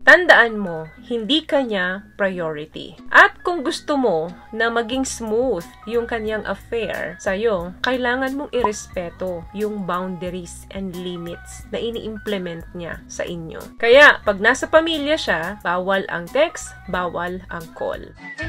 Tandaan mo, hindi kanya priority. At kung gusto mo na maging smooth yung kanyang affair sa'yo, kailangan mong irespeto yung boundaries and limits na ini-implement niya sa inyo. Kaya, pag nasa pamilya siya, bawal ang text, bawal ang call.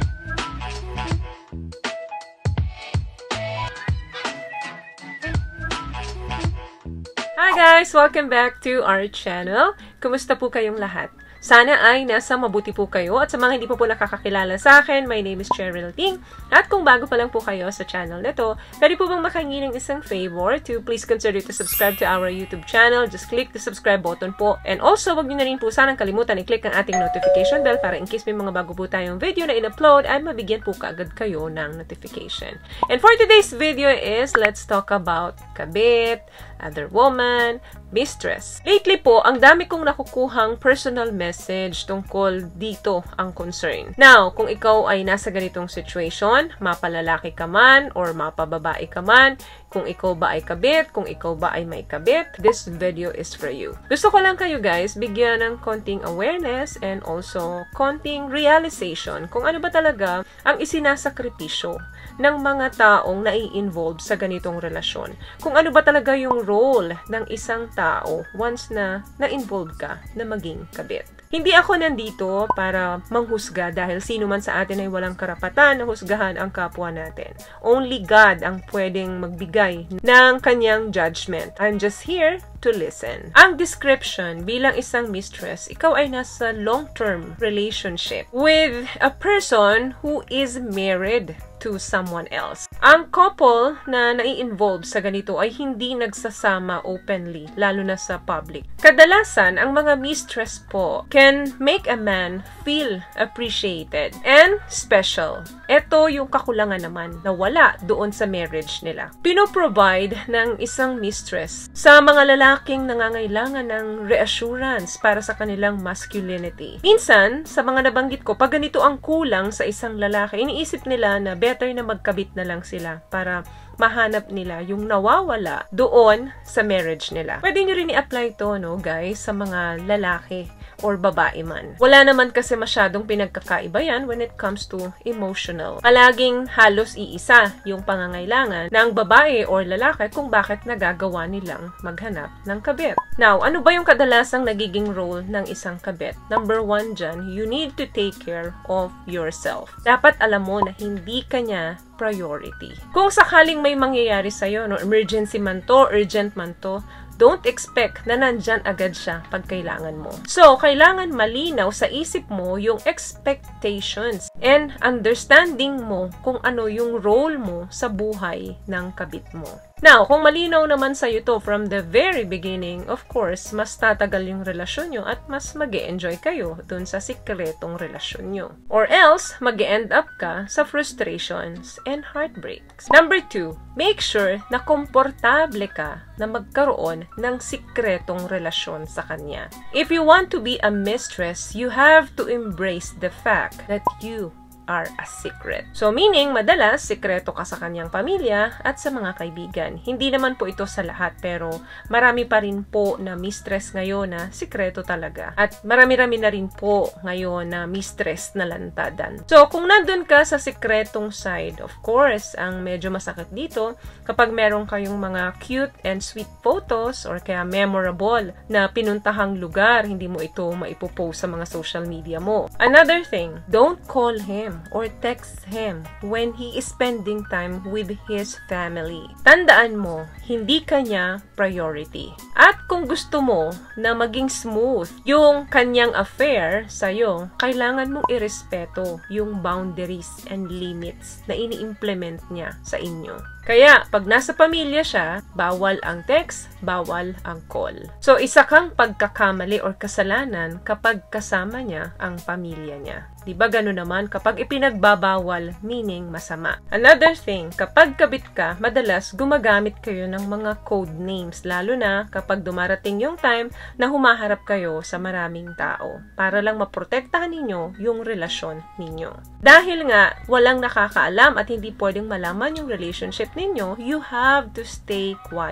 Hi guys! Welcome back to our channel. Kumusta po kayong lahat? Sana ay nasa mabuti po kayo. At sa mga hindi pa po nakakakilala sa akin, my name is Cheryl Ting. At kung bago pa lang po kayo sa channel na to, pwede po bang makahingi ng isang favor to please consider to subscribe to our YouTube channel. Just click the subscribe button po. And also, wag niyo na rin po sanang kalimutan i-click ang ating notification bell para in case may mga bago po tayong video na in-upload ay mabigyan po kaagad kayo ng notification. And for today's video is, let's talk about kabit, other woman, mistress. Lately po, ang dami kong nakukuhang personal message tungkol dito ang concern. Now, kung ikaw ay nasa ganitong situation, mapalalaki ka man or mapababae ka man, kung ikaw ba ay kabit, kung ikaw ba ay may kabit, this video is for you. Gusto ko lang kayo guys, bigyan ng konting awareness and also konting realization kung ano ba talaga ang isinasakripisyo ng mga taong nai-involve sa ganitong relasyon. Kung ano ba talaga yung role ng isang tao once na na-involve ka na maging kabit. Hindi ako nandito para manghusga dahil sino man sa atin ay walang karapatan na husgahan ang kapwa natin. Only God ang pwedeng magbigay ng kanyang judgment. I'm just here to listen. Ang description bilang isang mistress, ikaw ay nasa long-term relationship with a person who is married to someone else. Ang couple na nai-involve sa ganito ay hindi nagsasama openly, lalo na sa public. Kadalasan, ang mga mistress po can make a man feel appreciated and special. Ito yung kakulangan naman na wala doon sa marriage nila. Pino-provide ng isang mistress sa mga lalaking nangangailangan ng reassurance para sa kanilang masculinity. Minsan, sa mga nabanggit ko, pag ganito ang kulang sa isang lalaki, iniisip nila na better na magkabit na lang sila para mahanap nila yung nawawala doon sa marriage nila. Pwede nyo rin i-apply to, no, guys, sa mga lalaki or babae man. Wala naman kasi masyadong pinagkakaiba yan when it comes to emotional. Palaging halos iisa yung pangangailangan ng babae or lalaki kung bakit nagagawa nilang maghanap ng kabit. Now, ano ba yung kadalasang nagiging role ng isang kabit? Number 1 dyan, you need to take care of yourself. Dapat alam mo na hindi ka niya priority. Kung sakaling may mangyayari sa'yo, no, emergency man to, urgent man to, don't expect na nandyan agad siya pag kailangan mo. So, kailangan malinaw sa isip mo yung expectations and understanding mo kung ano yung role mo sa buhay ng kabit mo. Now, kung malinaw naman sa'yo to from the very beginning, of course, mas tatagal yung relasyon nyo at mas mag-e-enjoy kayo dun sa sikretong relasyon nyo. Or else, mag-e-end up ka sa frustrations and heartbreaks. Number 2, make sure na komportable ka na magkaroon ng sikretong relasyon sa kanya. If you want to be a mistress, you have to embrace the fact that you are a secret. So, meaning, madalas, sikreto ka sa kanyang pamilya at sa mga kaibigan. Hindi naman po ito sa lahat, pero marami pa rin po na mistress ngayon na sikreto talaga. At marami-rami na rin po ngayon na mistress na lantadan. So, kung nandun ka sa sikretong side, of course, ang medyo masakit dito, kapag meron kayong mga cute and sweet photos or kaya memorable na pinuntahang lugar, hindi mo ito maipopost sa mga social media mo. Another thing, don't call him or text him when he is spending time with his family. Tandaan mo, hindi kanya priority. At kung gusto mo na maging smooth yung kanyang affair sa'yo, kailangan mong irespeto yung boundaries and limits na ini-implement niya sa inyo. Kaya, pag nasa pamilya siya, bawal ang text, bawal ang call. So, isa kang pagkakamali or kasalanan kapag kasama niya ang pamilya niya. Diba gano'n naman kapag ipinagbabawal, meaning masama. Another thing, kapag kabit ka, madalas gumagamit kayo ng mga code names, lalo na kapag dumarating yung time na humaharap kayo sa maraming tao para lang maprotektahan ninyo yung relasyon ninyo. Dahil nga, walang nakakaalam at hindi pwedeng malaman yung relationship ninyo, you have to stay quiet.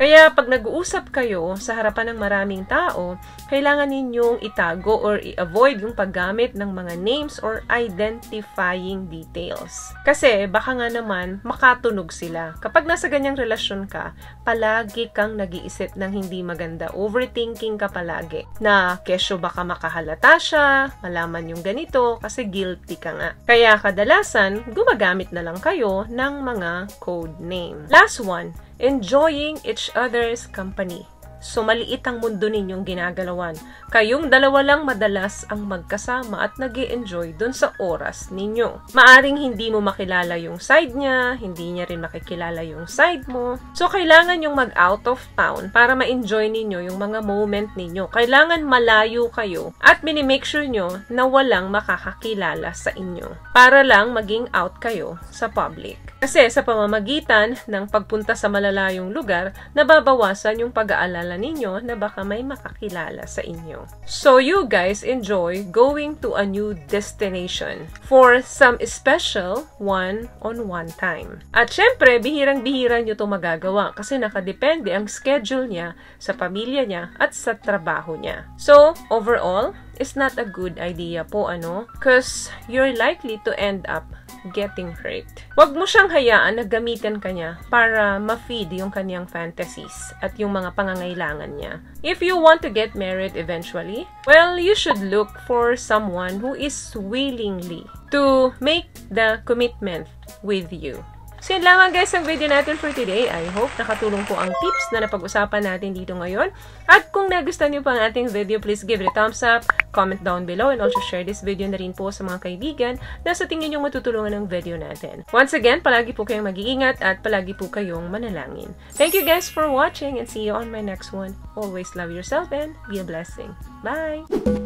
Kaya pag nag-uusap kayo sa harapan ng maraming tao, kailangan ninyong itago or i-avoid yung paggamit ng mga names or identifying details. Kasi baka nga naman makatunog sila. Kapag nasa ganyang relasyon ka, palagi kang nag-iisip ng hindi maganda. Overthinking ka palagi. Na kesyo baka makahalata siya, malaman yung ganito, kasi guilty ka nga. Kaya kadalasan, gumagamit na lang kayo ng mga code name. Last one, enjoying each other's company. So, maliit ang mundo ninyong ginagalawan. Kayong dalawa lang madalas ang magkasama at nag-e-enjoy dun sa oras ninyo. Maaring hindi mo makilala yung side niya, hindi niya rin makikilala yung side mo. So, kailangan yung mag-out of town para ma-enjoy ninyo yung mga moment ninyo. Kailangan malayo kayo at minimake sure nyo na walang makakakilala sa inyo. Para lang maging out kayo sa public. Kasi sa pamamagitan ng pagpunta sa malalayong lugar, nababawasan yung pag-aalala ninyo na baka may makakilala sa inyo. So you guys enjoy going to a new destination for some special one-on-one time. At syempre, bihirang-bihira nyo ito magagawa kasi nakadepende ang schedule niya sa pamilya niya at sa trabaho niya. So, overall, it's not a good idea po, Because you're likely to end up getting hurt. Huwag mo siyang hayaan na gamitin ka niya para ma-feed yung kanyang fantasies at yung mga pangangailangan niya. If you want to get married eventually, well, you should look for someone who is willingly to make the commitment with you. So yun lang guys ang video natin for today. I hope nakatulong po ang tips na napag-usapan natin dito ngayon. At kung nagustuhan niyo po ang ating video, please give it a thumbs up, comment down below, and also share this video na rin po sa mga kaibigan na sa tingin niyo matutulungan ng video natin. Once again, palagi po kayong mag-iingat at palagi po kayong manalangin. Thank you guys for watching and see you on my next one. Always love yourself and be a blessing. Bye!